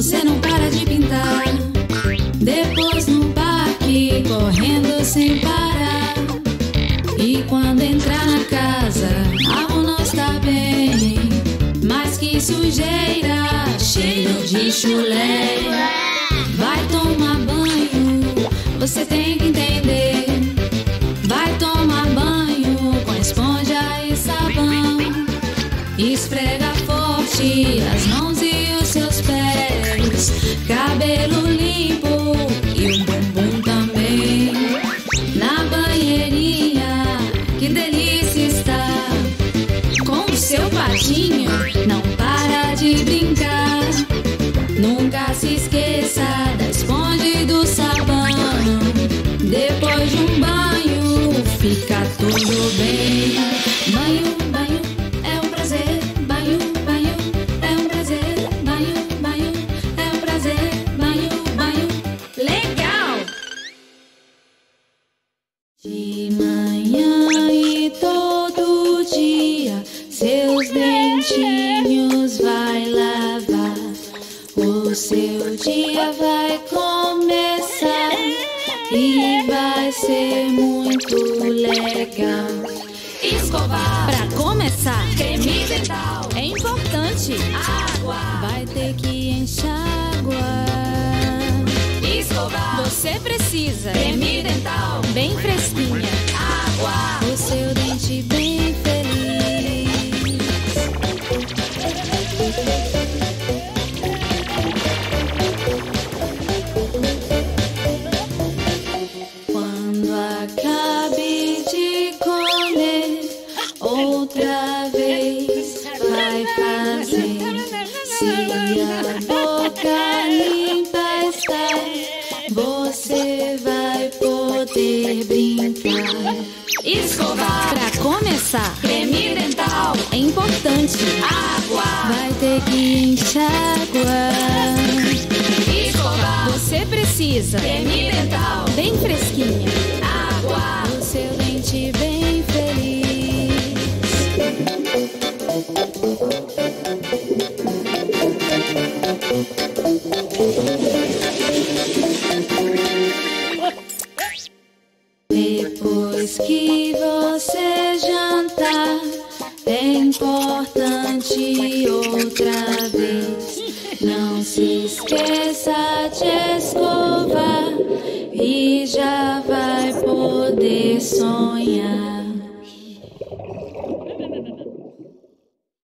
você não para de pintar. Depois no parque, correndo sem parar. E quando entrar na casa, algo não está bem. Mas que sujeira, cheiro de chulé. Vai tomar banho, você tem que entender. Vai tomar banho com esponja e sabão. Esfrega forte as mãos e os seus pés. Cabelo limpo e um bumbum também. Na banheirinha, que delícia está. Com o seu patinho, não para de brincar. Nunca se esqueça da esponja e do sabão. Depois de um banho, fica tudo bem. Banho, banho, é um prazer. Banho, banho, é um prazer. Banho, banho, é um prazer. Banho, banho, legal! De manhã e todo dia, seus dentinhos vai lavar. O seu dia vai começar e vai ser muito legal. Escovar, pra começar, creme dental, é importante. Água, vai ter que enxaguar. Escovar, você precisa. Creme dental, bem fresquinha. Água, o seu dente bem feliz. Quando acabe de comer, outra vez vai fazer. Se a boca limpa está, você vai poder brincar. Escovar, pra começar, creme dental, é importante. Água, vai ter que enxaguar. Escovar, você precisa. Creme dental, bem fresquinha. Água, o seu dente bem feliz. Depois que você jantar, é importante outra vez. Não se esqueça de escovar e já vai poder sonhar.